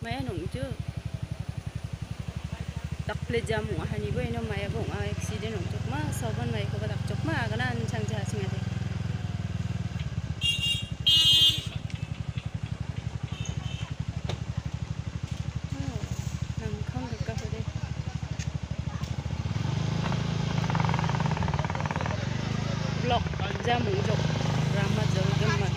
maya nung ju tak ple jamu hani bo ino maya bong accident nung tuk ma soban mai ko tak chok ma kana an chang ja singa de nam khang ka ko de blok jamu jok rama jol gemma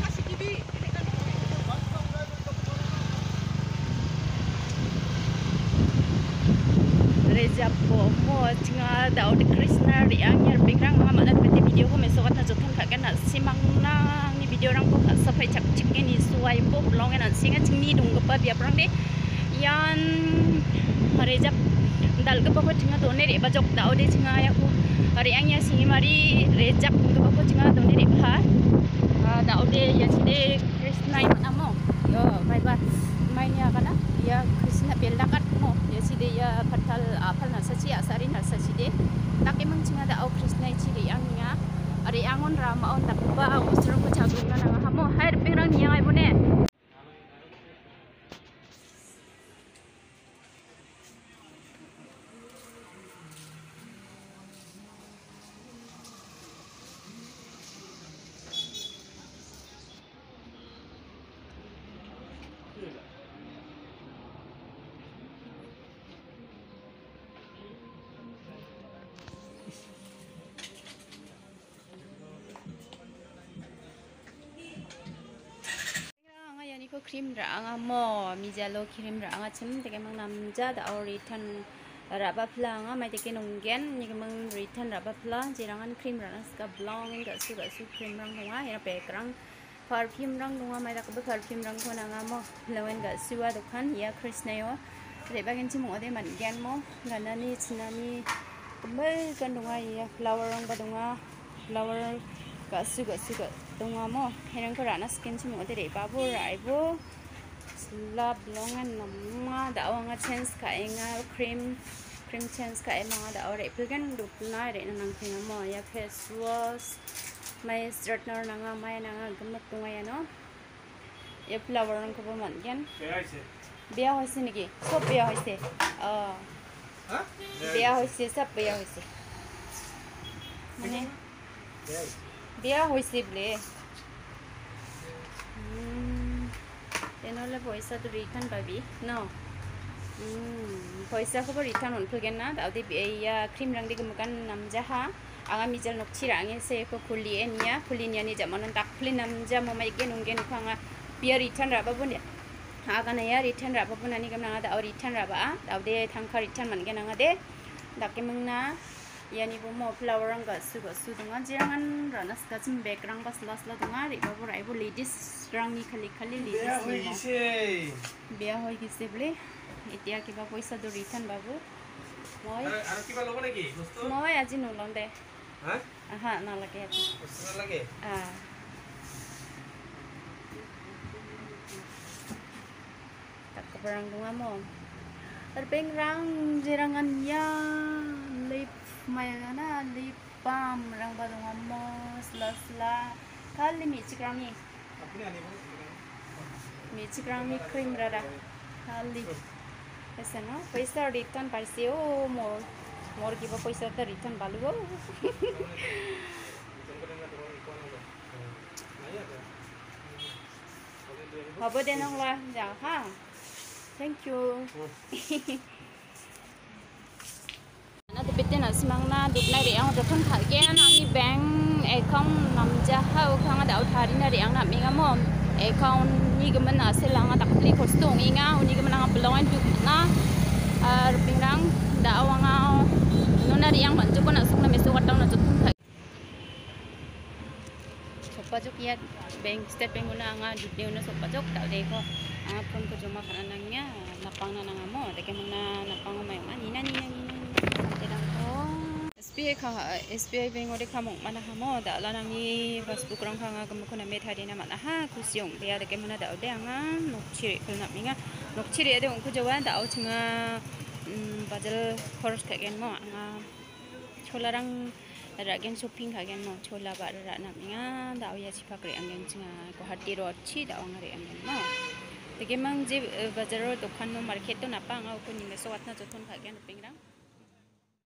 Rejap po mo tinga daw di Krishna riang yer pingrang nga manat peti video ko mesukat na jokan kagan na simang na ni video rang ko sa pai chak chikin ni suai po blong na singa chingni dung ko pa bia prang de yan rejap dal ko ko tinga do ne re ba jok daw de tinga ya ko riang ya singi mari rejap ko ko tinga do ne re ha daw de ya side Krishna na mo yo mai ba mai nya kana ya Krishna belakat mo ya side ya patal apal na sachi asari na sachi de tak emang cinga da au Krishna chiri angnya ari angon rama on tak ba usro ko chagung na nga hamo hair pingrang niya ai bune ko krim ranga mo mijalo krim ranga chim teke mang namja da au return raba planga mai teke nungen ni mang return raba pla jirangan krim ranga ska blong ga su krim rang hunga ya pekrang perfume rang hunga mai da ko perfume rang ko nanga mo lawen ga suwa dokan ya Krishna yo reba gen chim ode man gen mo ganani chinani kumbai kan hunga ya flower rang ba hunga flower ga su donga mo herang ko rana skin chim ode re babu raibo slab longan namma da awanga chance ka enga cream chance ka emanga da ore pilgan dupna re nang tinga mo ya face wash mai straightener nanga mai nanga gamat tunga ya no ya flower rang ko man gen biya hoise niki sob biya hoise biya hoise sab biya hoise mane biya hoise ble tenole paisa to return babi no paisa ko return on pulgen na daudi ya cream rang digum kan namja ha anga mijal nok chirange se ko khuli enia khulini ani jamanan tak khuli namja mo mai gen ungen khanga biya return ra babun ya aga na ya return ra babun ani gam na da return ra ba daude thangkha return man gen anga de dakke mangna yani bo mo flower rang ga su dunga jirangan rana ska chim background bas las la dunga ri babu rai bo ladies rang ni khali ladies ni biya hoy gise ble etia kiba paisa do return babu moi ar kiba lobo naki dosto moi aji no londe ha aha na lage aji na lage tak kabarang dunga mo terbeng rang jirangan ya lip mayana lip balm rang badung amos lasla kali mi cikrami cream rara kali ऐसा ना पैसा रिटर्न पारसी ओ मोर की पैसा तो रिटर्न बालू हो हबो दे नंगला जा हा थैंक यू ना तो पिते ना सिमांगना दुबना रे आं जखन खागे आंनि बैंक एकाउंट नामजा हा उखांगा दाउ थारिना रे आं ना मेगामो account ni gaman na selanga takli kostong inga uni gaman nga belongan dukna ar pingrang da awanga nona riang manju ko na sukna mesu katang na jutun sopajuk ya bank step nguna nga dukde una sopajuk da de ko anga pon ko joma kana nangnya napang na nga mo de kemana napang may nina dedang ko SBI bank ode kamong mana hamo da lanangi Facebook rang khanga gamukuna methari na mana ha kusiong dia de kemana da ode anga nokchiri kulna minga nokchiri ade ungku jawan da auchinga bajal khoros kagen mo anga cholarang ragen shopping kagen mo chola bar ra na minga da ya chipakre angen chinga ko hati ro chi da anga re angen mo Tege mang je bazaro dokan no market to napa anga ko ni me so watna joton khagen pingra